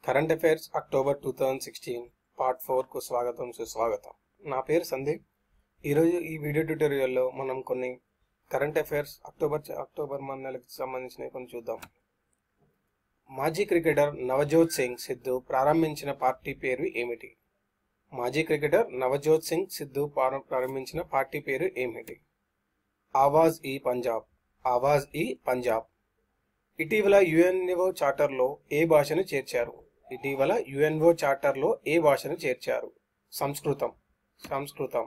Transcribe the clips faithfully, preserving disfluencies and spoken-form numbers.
Current affairs October two thousand sixteen part ఫోర్కు స్వాగతం సుస్వాగతం. నా పేరు సందీప్. ఈరోజు ఈ వీడియో ట్యూటోరియల్లో మనం కొన్ని కరెంట్ అఫైర్స్ అక్టోబర్ అక్టోబర్ మన నెలకు సంబంధించినవి కొన్ని చూద్దాం. మాజీ క్రికెటర్ నవజోత్ సింగ్ సిద్ధు ప్రారంభించిన పార్టీ పేరు ఏమిటి? మాజీ క్రికెటర్ నవజోత్ సింగ్ సిద్ధు ప్రారంభించిన పార్టీ పేరు ఏమిటి? ఆవాజ్ ఈ పంజాబ్. ఆవాజ్ ఈ పంజాబ్. ఇటీవల యుఎన్ఓ చార్టర్లో ఏ భాషను చేర్చారు? ఇటీవల యుఎన్ఓ చార్టర్లో ఏ భాషను చేర్చారు? సంస్కృతం. సంస్కృతం.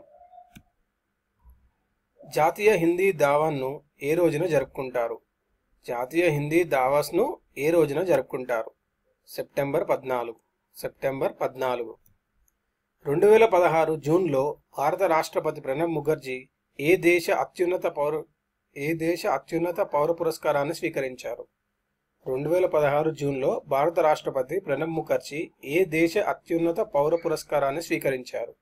జాతీయ హిందీ దావన్ను ఏ రోజున జరుపుకుంటారు? జాతీయ హిందీ దావస్ను ఏ రోజున జరుపుకుంటారు? సెప్టెంబర్ పద్నాలుగు. సెప్టెంబర్ పద్నాలుగు. రెండు వేల పదహారు జూన్లో భారత రాష్ట్రపతి ప్రణబ్ ముఖర్జీ ఏ దేశ అత్యున్నత పౌర ఏ దేశ అత్యున్నత పౌర పురస్కారాన్ని స్వీకరించారు? రెండు వేల పదహారు జూన్లో భారత రాష్ట్రపతి ప్రణబ్ ముఖర్జీ ఏ దేశ అత్యున్నత పౌర పురస్కారాన్ని స్వీకరించారు?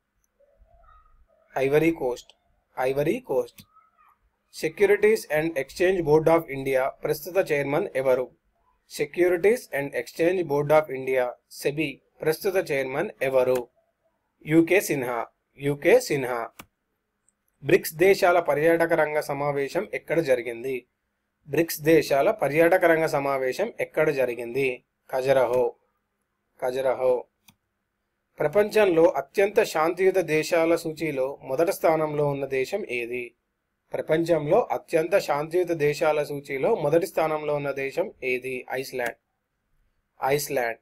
Ivory Coast. Ivory Coast. Securities and exchange board of India ప్రస్తుత చైర్మన్ ఎవరు? Securities and exchange board of India SEBI ప్రస్తుత చైర్మన్ ఎవరు? UK Sinha. UK Sinha. BRICS దేశాల పర్యాటక రంగ సమావేశం ఎక్కడ జరిగింది? బ్రిక్స్ దేశాల పర్యాటక రంగ సమావేశం ఎక్కడ జరిగింది? ఖజరహో. ఖజరహో. ప్రపంచంలో అత్యంత శాంతియుత దేశాల సూచీలో మొదటి స్థానంలో ఉన్న దేశం ఏది? ప్రపంచంలో అత్యంత శాంతియుత దేశాల సూచీలో మొదటి స్థానంలో ఉన్న దేశం ఏది? ఐస్లాండ్. ఐస్లాండ్.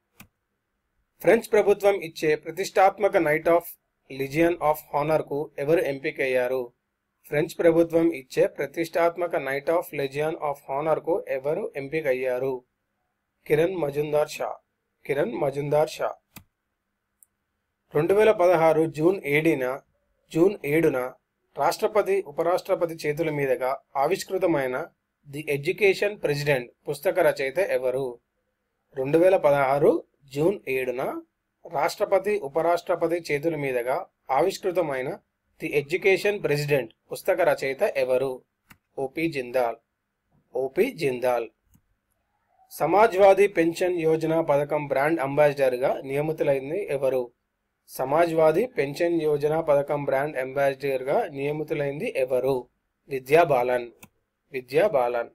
ఫ్రెంచ్ ప్రభుత్వం ఇచ్చే ప్రతిష్టాత్మక నైట్ ఆఫ్ లిజియన్ ఆఫ్ హానర్కు ఎవరు ఎంపికయ్యారు? ఫ్రెంచ్ ప్రభుత్వం ఇచ్చే ప్రతిష్టాత్మక నైట్ ఆఫ్ లెజియన్ ఆఫ్ హానర్కు ఎవరు ఎంపికయ్యారు? కిరణ్ మజుందార్ షా. కిరణ్ మజుందార్ షా. రెండు వేల పదహారు జూన్ ఏడున జూన్ ఏడున రాష్ట్రపతి ఉపరాష్ట్రపతి చేతుల మీదుగా ఆవిష్కృతమైన ది ఎడ్యుకేషన్ ప్రెసిడెంట్ పుస్తక రచయిత ఎవరు? రెండు వేల పదహారు జూన్ ఏడున రాష్ట్రపతి ఉపరాష్ట్రపతి చేతుల మీదుగా ఆవిష్కృతమైన ది ఎడ్యుకేషన్ ప్రెసిడెంట్ పుస్తక రచయిత ఎవరు? OP Jindal. OP Jindal. Samajwadi pension యోజన పథకం బ్రాండ్ అంబాసిడర్గా నియమితులైంది ఎవరు? సమాజ్వాదీ పెన్షన్ యోజన పథకం బ్రాండ్ అంబాసిడర్గా నియమితులైంది ఎవరు? విద్యా బాలన్. విద్యా బాలన్.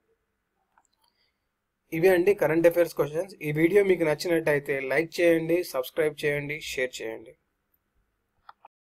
ఇవి అండి కరెంట్ అఫైర్స్ క్వశ్చన్స్. ఈ వీడియో మీకు నచ్చినట్టయితే లైక్ చేయండి, సబ్స్క్రైబ్ చేయండి, షేర్ చేయండి.